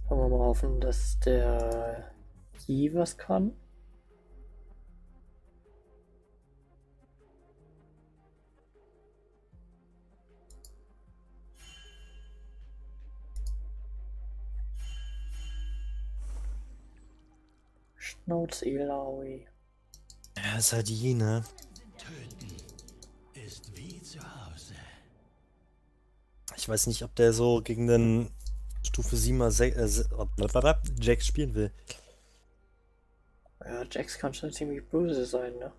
Wollen wir mal hoffen, dass der Yi was kann. Schnauze, Ilaoi. Ja, ist halt die, ne? Töten ist wie zu Hause. Ich weiß nicht, ob der so gegen den Stufe 7er Jax spielen will. Ja, Jax kann schon ziemlich böse sein, ne?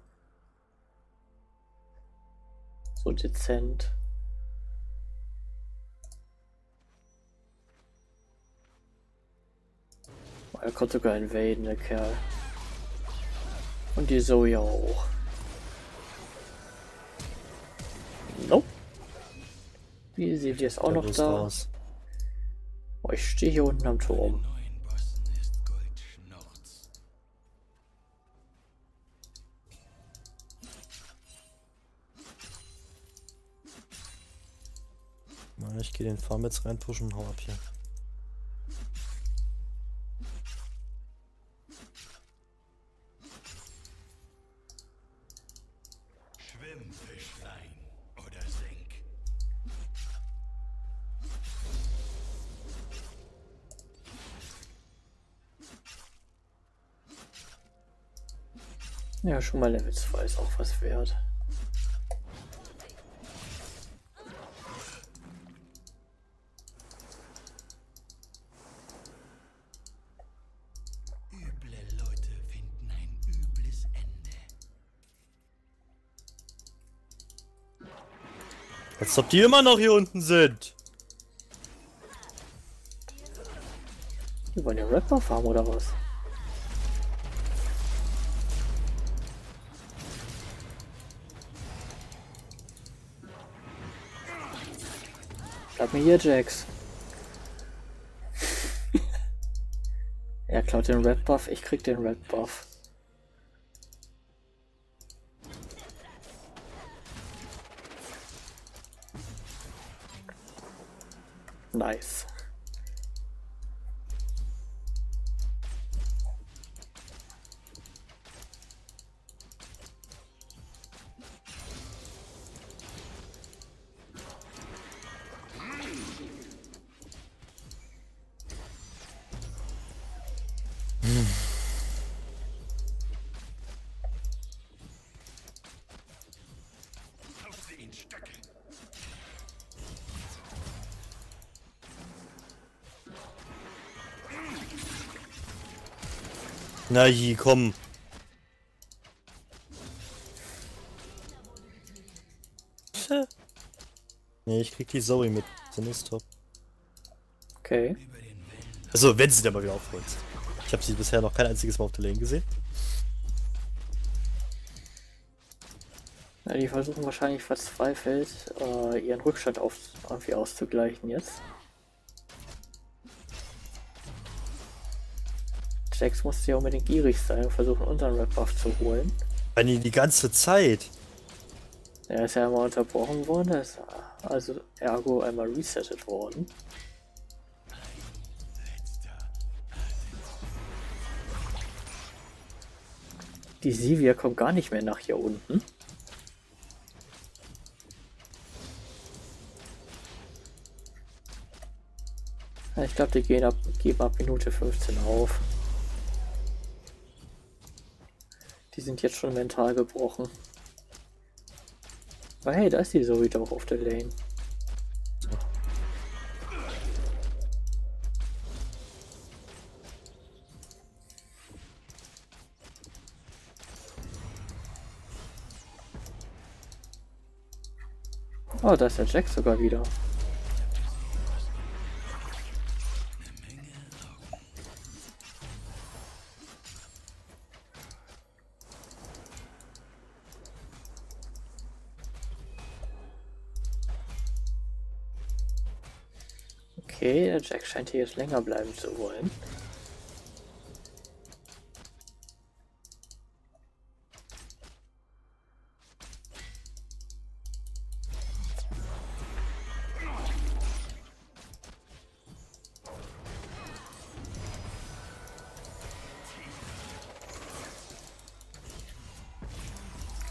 So dezent. Er konnte sogar invaden, der Kerl. Und die Zoe auch. Nope. Wie sieht jetzt auch Der noch muss da? raus. Oh, ich stehe hier unten am Turm. Neuen Bossen ist Goldschnurz. Na, ich gehe den Farm jetzt reinpushen und hau ab hier. Schwimm, Fischlein, oder sink. Ja, schon mal Level 2 ist auch was wert. Üble Leute finden ein übles Ende. Als ob die immer noch hier unten sind. Die wollen ja Rapper farmen oder was? Bleib mir hier, Jax. Er klaut den Red Buff, ich krieg den Red Buff. Nice. Haut sie in Stücke. Na, je, komm. Tja. Nee, ich krieg die Zoe mit. Sie ist top. Okay. Über den Wellen. Also, wenn sie dann mal wieder aufholt. Ich habe sie bisher noch kein einziges Mal auf der Lane gesehen. Ja, die versuchen wahrscheinlich verzweifelt, ihren Rückstand irgendwie auszugleichen jetzt. Jax musste ja unbedingt gierig sein und versuchen, unseren Red Buff zu holen. Die ganze Zeit. Er ist ja einmal unterbrochen worden, er ist also ergo einmal resettet worden. Die Sivir kommt gar nicht mehr nach hier unten. Ja, ich glaube, die geben ab Minute 15 auf. Die sind jetzt schon mental gebrochen. Aber hey, da ist die Zoe doch auf der Lane. Oh, da ist der Jack sogar wieder. Okay, der Jack scheint hier jetzt länger bleiben zu wollen.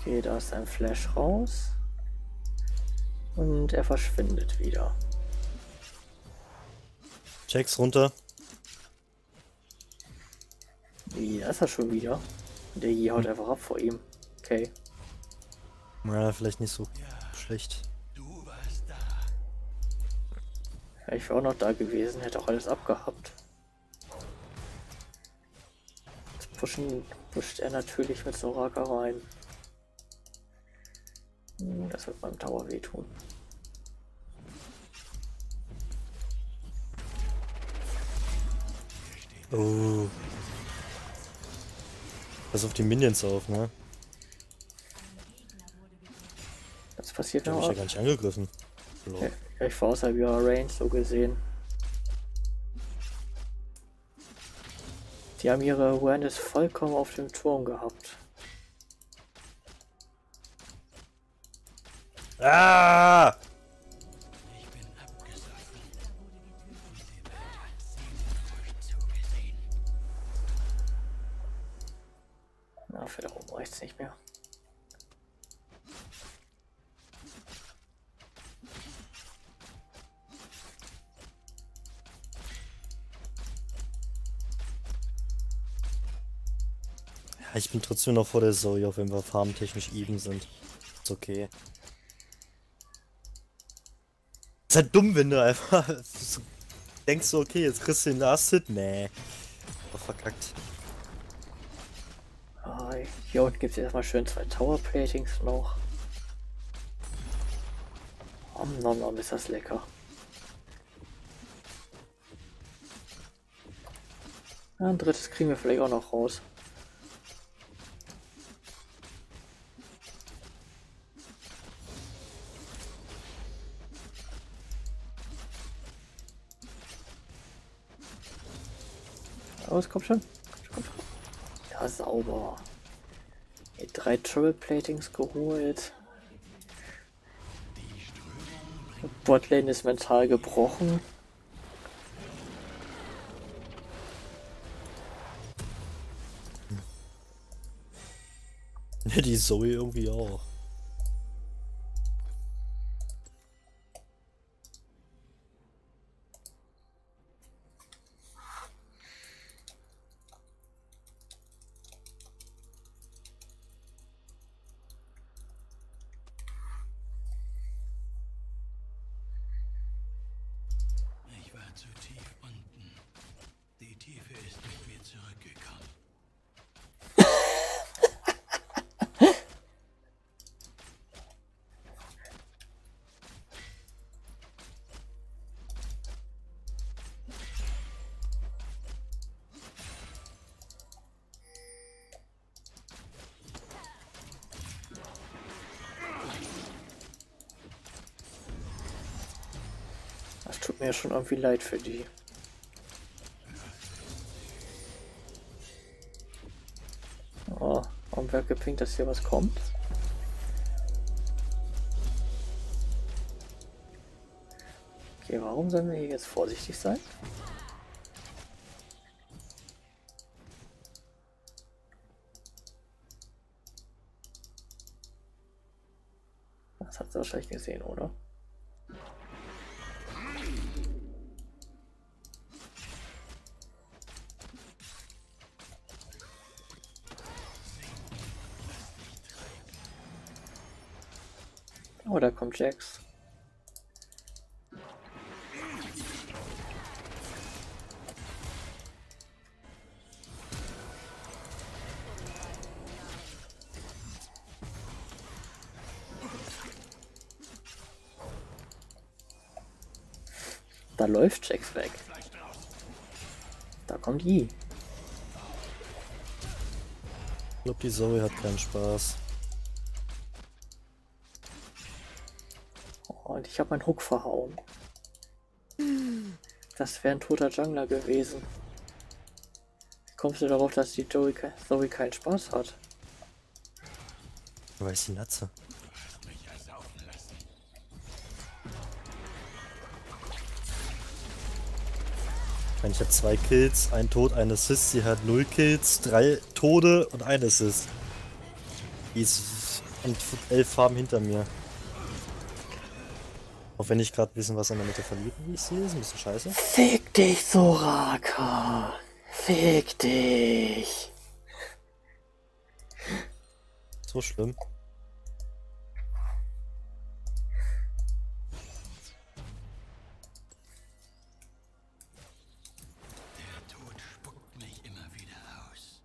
Okay, da ist ein Flash raus. Und er verschwindet wieder. Checks runter. Wie, da ist er schon wieder? Der Yi haut einfach ab vor ihm. Okay. Ja, vielleicht nicht so schlecht. Du warst da. Ja, ich wäre auch noch da gewesen, hätte auch alles abgehabt. Jetzt pusht er natürlich mit Soraka rein. Das wird beim Tower wehtun. Oh. Pass auf die Minions auf, ne? Das passiert Die hab noch. ich ja gar nicht angegriffen. Lol. Ja, ich war außerhalb ihrer Range so gesehen. Die haben ihre Awareness vollkommen auf dem Turm gehabt. Ah! Ich bin abgesoffen. Und die Welt hat sehnsucht zugesehen. Na, für da oben reicht's nicht mehr. Ja, ich bin trotzdem noch vor der Zoe, auch wenn wir farmtechnisch even sind. Ist okay. Ist halt dumm, wenn du einfach so denkst, so, okay, jetzt kriegst du den Last-Hit. Nee. Doch verkackt. Ah, hier unten gibt es erstmal schön 2 Tower Platings noch. Nom nom, ist das lecker. Ja, ein drittes kriegen wir vielleicht auch noch raus. Oh, es kommt schon. Kommt schon. Ja, sauber. Hier 3 Triple Platings geholt. Botlane ist mental gebrochen. Ja, die Zoe irgendwie auch. Ich war zu tief unten. Die Tiefe ist mit mir zurückgekommen. Das tut mir schon irgendwie leid für die. Oh, warum wird gepinkt, dass hier was kommt? Okay, warum sollen wir hier jetzt vorsichtig sein? Das hat sie wahrscheinlich gesehen, oder? Oh, da kommt Jax. Da läuft Jax weg. Da kommt Yi. Ich glaube, die Zoe hat keinen Spaß. Oh, und ich habe meinen Hook verhauen. Das wäre ein toter Jungler gewesen. Wie kommst du darauf, dass die Zoe keinen Spaß hat? Weiß die Natze. Mich ersaufen lassen. Ich meine, ich habe 2 Kills, 1 Tod, 1 Assist. Sie hat 0 Kills, 3 Tode und 1 Assist. Die ist Und 11 Farben hinter mir. Auch wenn ich gerade ein bisschen was an der Mitte verliere, wie ich sehe, ist ein bisschen scheiße. Fick dich, Soraka. Fick dich. So schlimm. Der Tod spuckt mich immer wieder aus.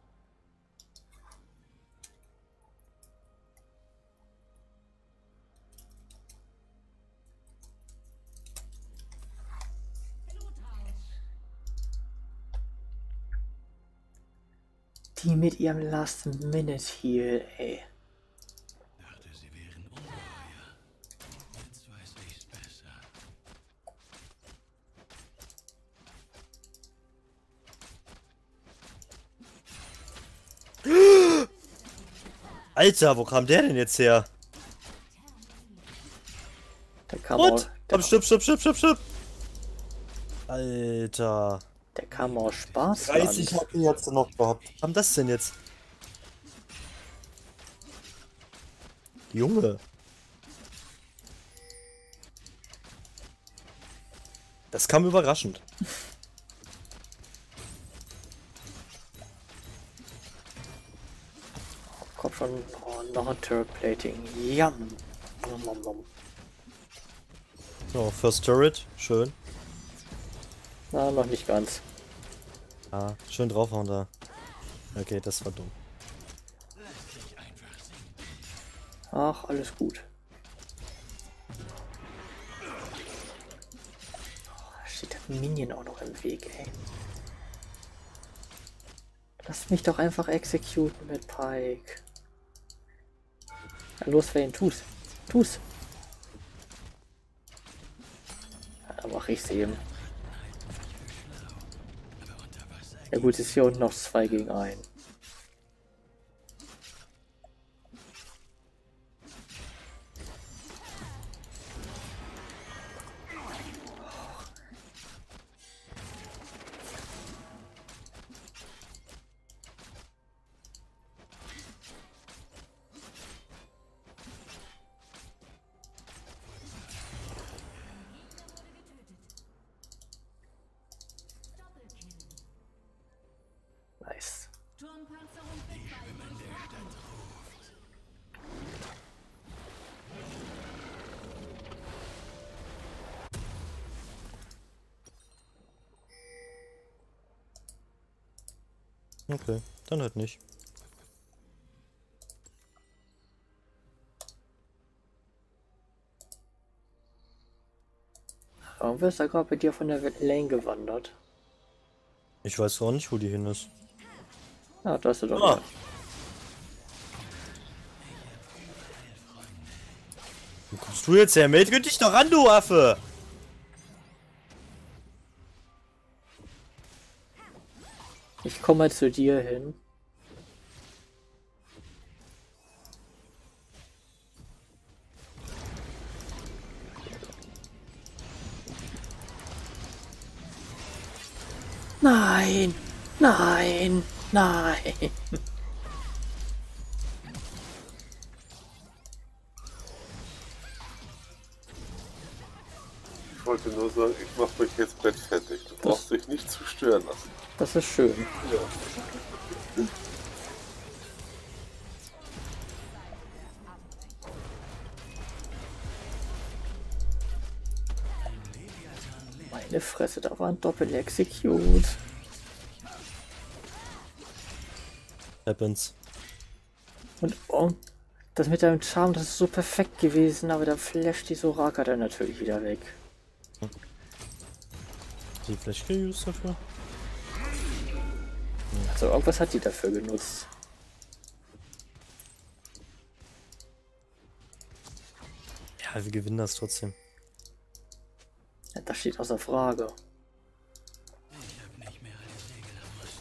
Die mit ihrem Last-Minute-Heal, ey. Dachte, sie wären ungeheuer. Jetzt weiß ich's besser. Alter, wo kam der denn jetzt her? Der kam auch, Komm, stirb. Alter. der kam aus Spaß. 30 HP jetzt noch überhaupt. Was kam das denn jetzt? Junge. Das kam überraschend. Kommt schon, oh, noch ein Turret Plating. Yum. Nom, nom. So, First Turret. Schön. Na, noch nicht ganz. Ah, schön draufhauen da. Okay, das war dumm. Ach, alles gut. Oh, da steht der Minion auch noch im Weg, ey. Lass mich doch einfach exekuten mit Pike. Na los, wer ihn tut. Tu's. Ja, dann mach ich's eben. Ja gut, ist hier unten noch 2 gegen 1. Nice. Okay, dann halt nicht. Warum ist er gerade bei dir von der Lane gewandert? Ich weiß auch nicht, wo die hin ist. Ah, da ist er doch. Ah. wieder. Wo kommst du jetzt her? Meld dich doch an, du Affe! Ich komme mal zu dir hin. Nein! Nein! Nein! Ich wollte nur sagen, ich mach mich jetzt bettfertig. Du brauchst dich nicht zu stören lassen. Das ist schön. Meine Fresse, da war ein Doppel-Execute. Happens. Und oh, das mit deinem Charme, das ist so perfekt gewesen, aber da flasht die Soraka dann natürlich wieder weg. Die Flash geused dafür? Also irgendwas hat die dafür genutzt. Ja, wir gewinnen das trotzdem. Ja, das steht außer Frage. Ich hab nicht mehr alle Segel am Mast.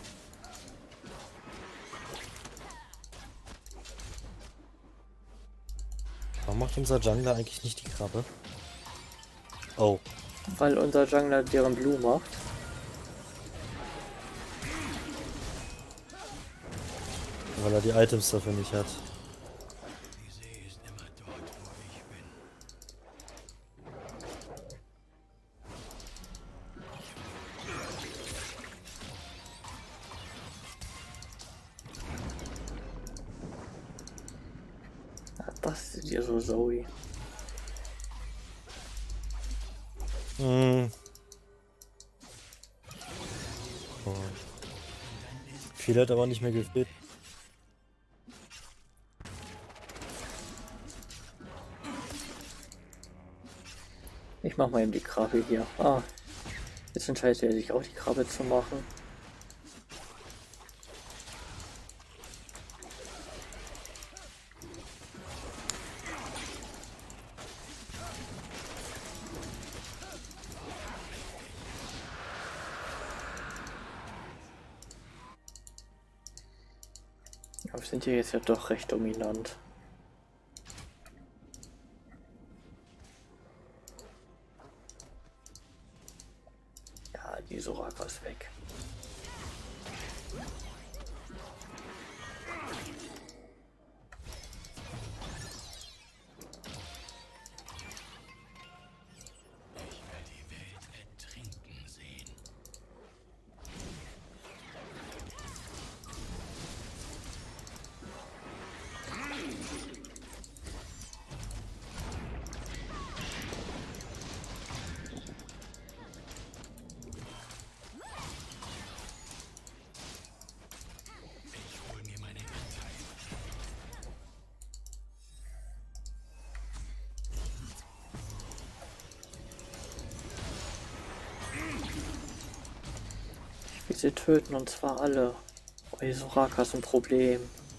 Warum macht unser Jungler eigentlich nicht die Krabbe? Oh. Weil unser Jungler deren Blue macht. Weil er die Items dafür nicht hat. Die See Das ist ja so Zoe. Hm. Oh. Viel hat aber nicht mehr gefehlt. Ich mach mal eben die Krabbe hier. Ah, jetzt entscheidet er sich auch die Krabbe zu machen. Aber wir sind hier jetzt ja doch recht dominant. Ja, die Soraka ist weg. Ich will die Welt ertrinken sehen. Ich hol mir meinen Anteil. Ich will sie töten und zwar alle. Oh, die Soraka ist ein Problem.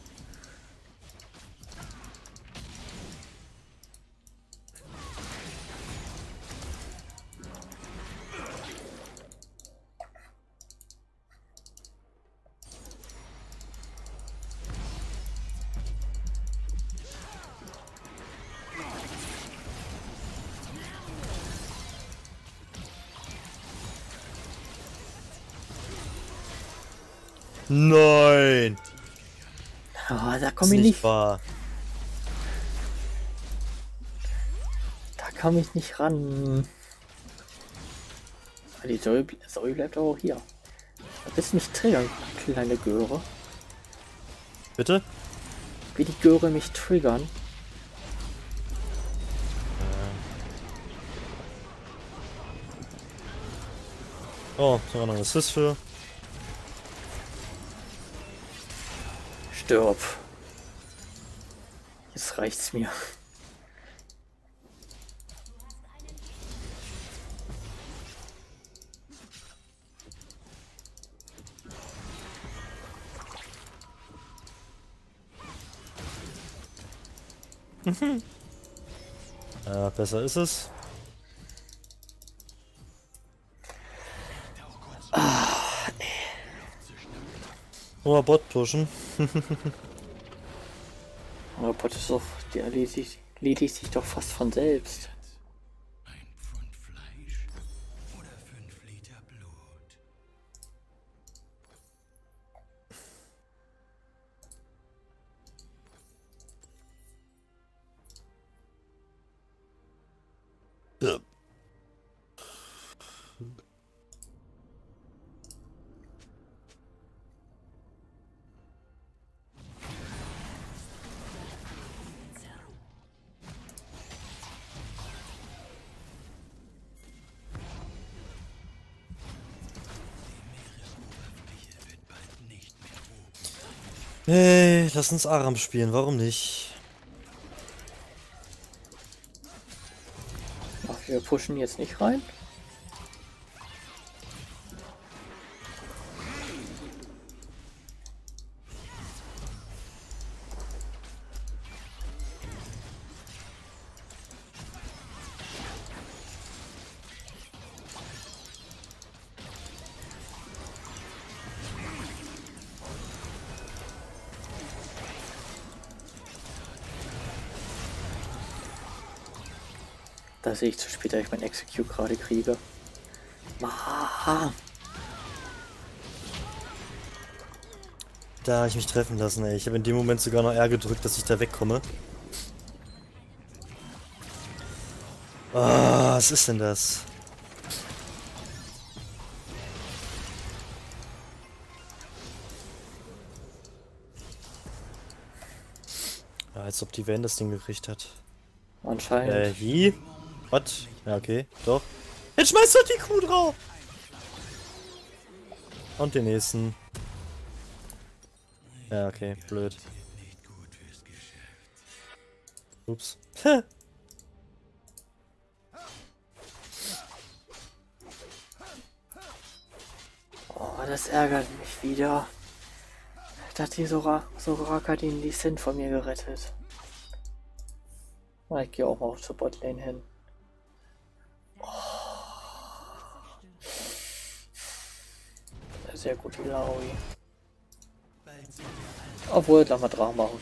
Nein! Ah, da Ist komme ich nicht. wahr. Da kam ich nicht ran. Ah, die Zoe bleibt aber auch hier. Da bist du nicht triggern, kleine Göre. Bitte? Wie die Göre mich triggern. Oh, da war noch ein Assist für. Stirb. Jetzt reicht's mir. Ja, besser ist es. Oh, Bot pushen. Aber Bot ist doch, die erledigt sich doch fast von selbst. Ein Pfund Fleisch oder 5 Liter Blut. Ja. Meeresoberfläche wird bald nicht mehr oben. Hey, lass uns Aram spielen, warum nicht? Ach, wir pushen jetzt nicht rein. Da sehe ich zu spät, da ich mein Execute gerade kriege. Maha. Da habe ich mich treffen lassen, ey. Ich habe in dem Moment sogar noch R gedrückt, dass ich da wegkomme. Ah, was ist denn das? Ja, als ob die Van das Ding gekriegt hat. Anscheinend. Wie? Was? Ja, okay, doch. Jetzt schmeißt doch die Kuh drauf! Und den nächsten. Ja, okay, blöd. Nicht gut fürs Geschäft. Ups. Oh, das ärgert mich wieder. Da hat die Soraka den Lee Sin von mir gerettet. Ich gehe auch mal zur Botlane hin. Sehr gut, Laui. Obwohl, lass mal Drachen machen.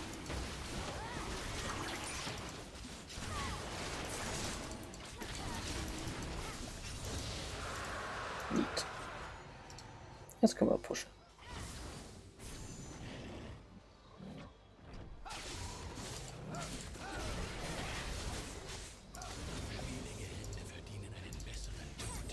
Neat. Jetzt können wir pushen. Verdienen einen besseren Tod.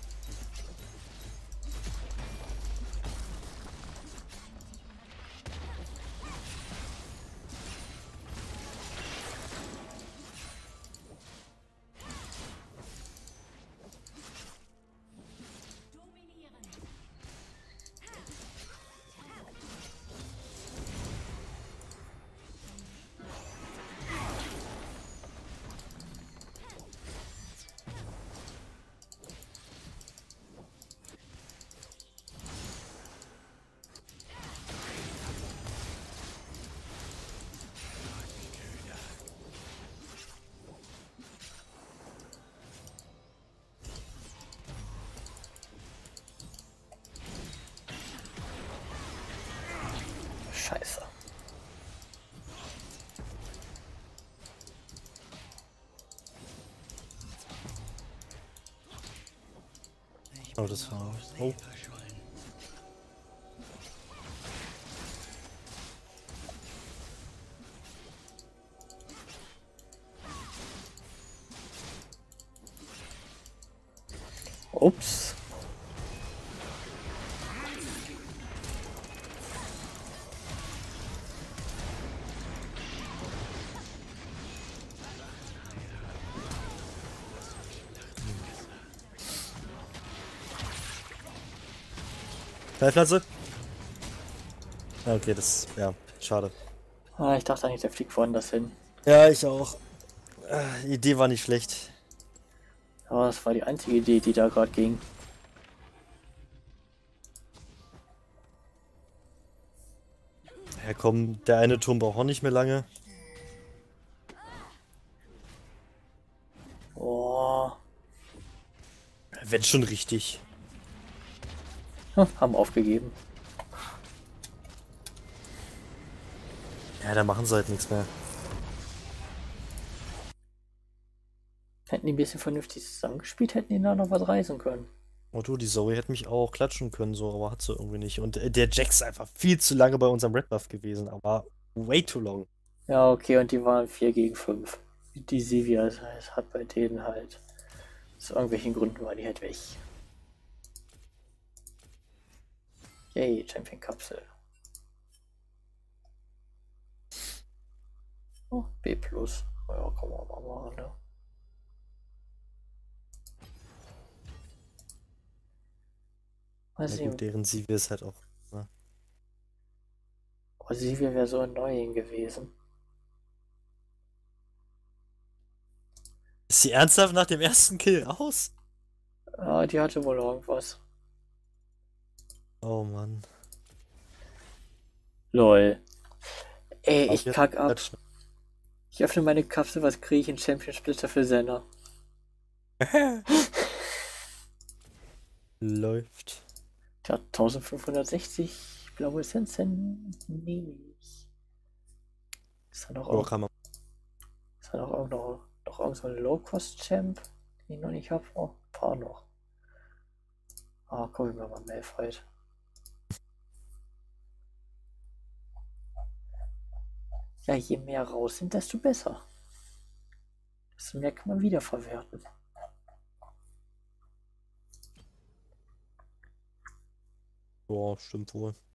Scheiße. Oh, das war. Oh. Verschollen. Ups. Heilpflanze? Okay, das. Ja, schade. Ah, ich dachte eigentlich, der fliegt woanders hin. Ja, ich auch. Die Idee war nicht schlecht. Aber das war die einzige Idee, die da gerade ging. Ja, komm, der eine Turm braucht auch nicht mehr lange. Oh. Wenn schon richtig. Haben aufgegeben. Ja, da machen sie halt nichts mehr. Hätten die ein bisschen vernünftig zusammengespielt, hätten die da noch was reißen können. Oh du, die Zoe hätte mich auch klatschen können, so, aber hat sie irgendwie nicht. Und der Jax ist einfach viel zu lange bei unserem Red Buff gewesen, aber way too long. Ja, okay, und die waren 4 gegen 5. Die Sivia hat bei denen halt. Aus irgendwelchen Gründen war die halt weg. Yay, Champion-Kapsel. Oh, B+. Oh ja, kann man mal machen, ne? Mal Ja sehen. gut, deren Sivir ist halt auch. Ne? Oh, Sivia wäre so annoying gewesen. Ist sie ernsthaft nach dem ersten Kill aus? Ah, die hatte wohl irgendwas. Oh Mann. Lol. Ey, Aber ich jetzt kack ab. klatschen. Ich öffne meine Kapsel, was kriege ich in Champion Splitter für Senna? Läuft. Der hat 1560 blaue Essenzen. Nehme ich. Ist da noch Oh, kann man. Ist da noch irgend so ein Low-Cost-Champ, den ich noch nicht habe? Oh, ein paar noch. Ah, gucken wir mal Malphite. Ja, je mehr raus sind, desto besser. Desto mehr kann man wiederverwerten. Boah, stimmt wohl.